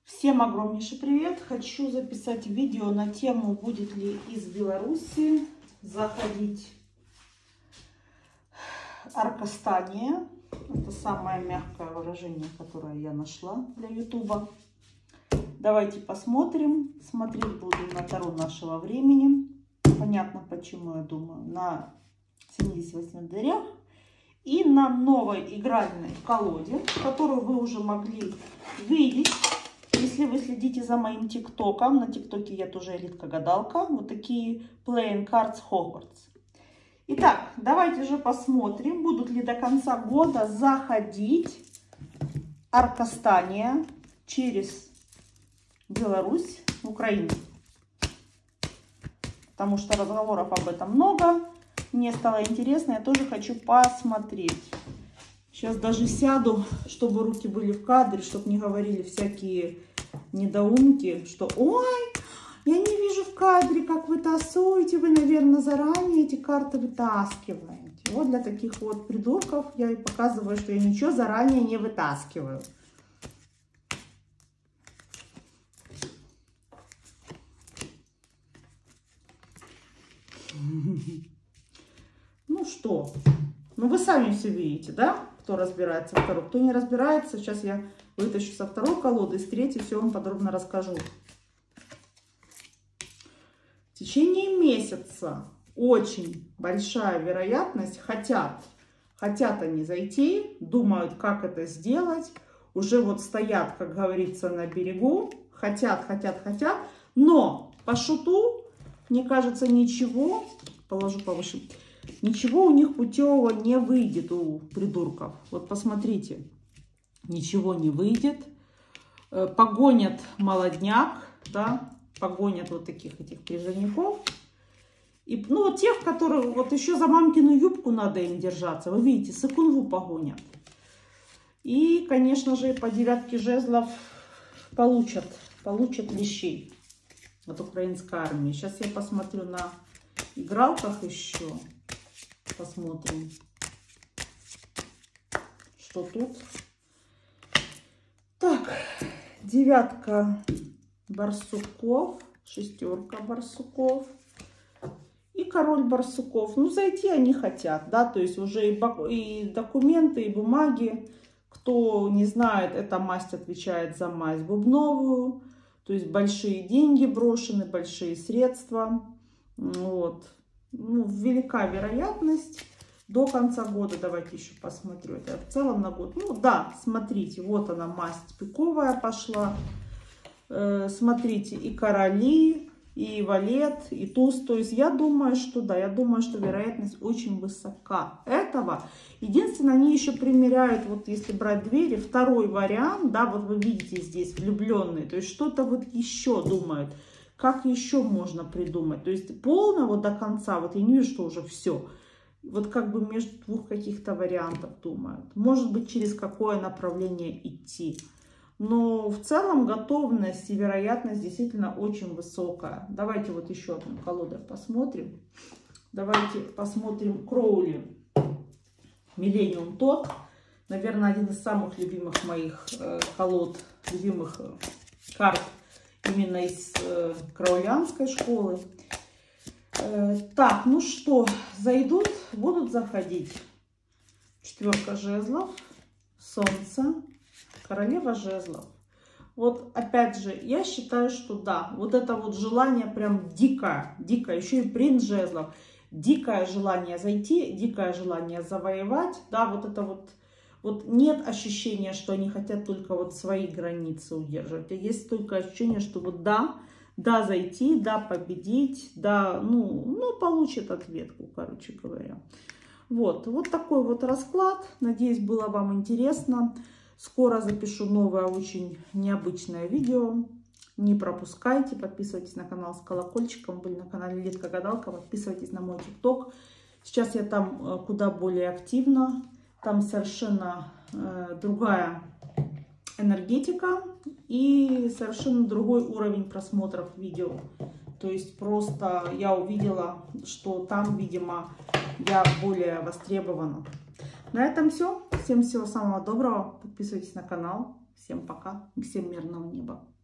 Всем огромнейший привет! Хочу записать видео на тему, будет ли из Беларуси заходить Аркастания. Это самое мягкое выражение, которое я нашла для ютуба. Давайте посмотрим. Смотреть буду на Таро нашего времени. Понятно, почему, я думаю, на 78 дырях. И на новой игральной колоде, которую вы уже могли видеть. Если вы следите за моим тиктоком, на тиктоке я тоже элитка-гадалка, вот такие Playing Cards Hogwarts. Итак, давайте же посмотрим, будут ли до конца года заходить Аркастания через Беларусь в Украину. Потому что разговоров об этом много, мне стало интересно, я тоже хочу посмотреть. Сейчас даже сяду, чтобы руки были в кадре, чтобы не говорили всякие недоумки, что ой, я не вижу в кадре, как вы тасуете, вы, наверное, заранее эти карты вытаскиваете. Вот для таких вот придурков я и показываю, что я ничего заранее не вытаскиваю. Ну что, ну вы сами все видите, да? Кто разбирается во второй, кто не разбирается. Сейчас я вытащу со второй колоды, с третьей все вам подробно расскажу. В течение месяца очень большая вероятность, хотят они зайти, думают, как это сделать, уже вот стоят, как говорится, на берегу, хотят, но по шуту, мне кажется, ничего, положу повыше, ничего у них путевого не выйдет, у придурков. Вот посмотрите, ничего не выйдет. Погонят молодняк, да, погонят вот таких этих призывников. И, ну, вот тех, которых вот еще за мамкину юбку надо им держаться. Вы видите, сыкунву погонят. И, конечно же, по девятке жезлов получат лещей от украинской армии. Сейчас я посмотрю на игралках еще. Посмотрим, что тут. Так, девятка барсуков, шестерка барсуков и король барсуков. Ну, зайти они хотят, да, то есть уже и документы, и бумаги. Кто не знает, эта масть отвечает за масть бубновую. То есть большие деньги брошены, большие средства. Вот. Ну, велика вероятность до конца года. Давайте еще посмотрю. Это в целом на год. Ну да, смотрите, вот она, масть пиковая пошла. Смотрите, и короли, и валет, и туз. То есть я думаю, что да, я думаю, что вероятность очень высока этого. Единственное, они еще примеряют, вот если брать двери, второй вариант, да, вот вы видите здесь влюбленные. То есть что-то вот еще думают. Как еще можно придумать? То есть полного до конца, вот я не вижу, что уже все. Вот как бы между двух каких-то вариантов думают. Может быть, через какое направление идти. Но в целом готовность и вероятность действительно очень высокая. Давайте вот еще одну колоду посмотрим. Давайте посмотрим Кроули. Миллениум тот. Наверное, один из самых любимых моих колод, любимых карт. Именно из краулианской школы. Так, ну что, зайдут, будут заходить. Четверка жезлов, солнце, королева жезлов. Вот опять же, я считаю, что да, вот это вот желание прям дикое, еще и принц жезлов. Дикое желание зайти, дикое желание завоевать, да, вот это вот нет ощущения, что они хотят только вот свои границы удерживать. Есть только ощущение, что вот да зайти, да победить, да, ну получит ответку, короче говоря. Вот такой вот расклад. Надеюсь, было вам интересно. Скоро запишу новое, очень необычное видео. Не пропускайте, подписывайтесь на канал с колокольчиком. Были на канале Элитка-гадалка, подписывайтесь на мой тикток. Сейчас я там куда более активна. Там совершенно другая энергетика и совершенно другой уровень просмотров видео. То есть просто я увидела, что там, видимо, я более востребована. На этом все. Всем всего самого доброго. Подписывайтесь на канал. Всем пока. Всем мирного неба.